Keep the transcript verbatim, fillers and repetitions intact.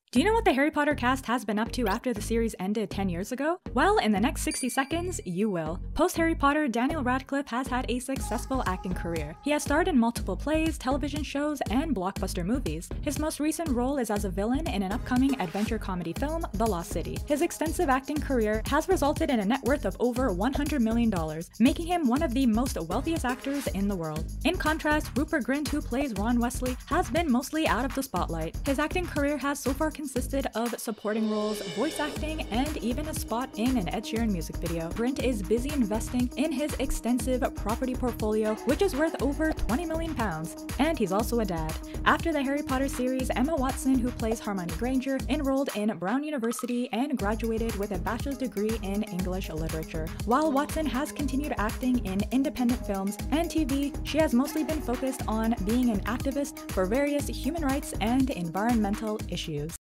Do you know what the Harry Potter cast has been up to after the series ended ten years ago? Well, in the next sixty seconds, you will. Post-Harry Potter, Daniel Radcliffe has had a successful acting career. He has starred in multiple plays, television shows, and blockbuster movies. His most recent role is as a villain in an upcoming adventure comedy film, The Lost City. His extensive acting career has resulted in a net worth of over one hundred million dollars, making him one of the most wealthiest actors in the world. In contrast, Rupert Grint, who plays Ron Weasley, has been mostly out of the spotlight. His acting career has so far consisted of supporting roles, voice acting, and even a spot in an Ed Sheeran music video. Grint is busy investing in his extensive property portfolio, which is worth over twenty million pounds, and he's also a dad. After the Harry Potter series, Emma Watson, who plays Hermione Granger, enrolled in Brown University and graduated with a bachelor's degree in English literature. While Watson has continued acting in independent films and T V, she has mostly been focused on being an activist for various human rights and environmental issues.